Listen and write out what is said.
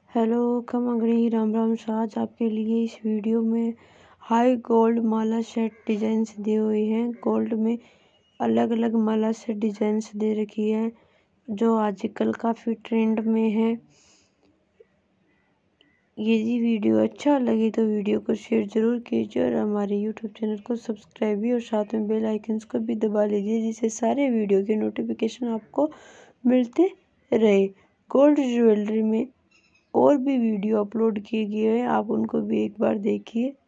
Hello खमंगड़ी Ram Ram आज आपके लिए इस वीडियो में हाई गोल्ड माला सेट डिजाइन्स दिए हुए हैं। गोल्ड में अलग अलग माला सेट डिजाइन्स दे रखी है जो आजकल काफ़ी ट्रेंड में है। यदि वीडियो अच्छा लगे तो वीडियो को शेयर ज़रूर कीजिए और हमारे यूट्यूब चैनल को सब्सक्राइब भी और साथ में बेल आइकन्स को भी दबा लीजिए जिससे सारे वीडियो के नोटिफिकेशन आपको मिलते रहे। गोल्ड ज्वेलरी में और भी वीडियो अपलोड किए गए हैं, आप उनको भी एक बार देखिए।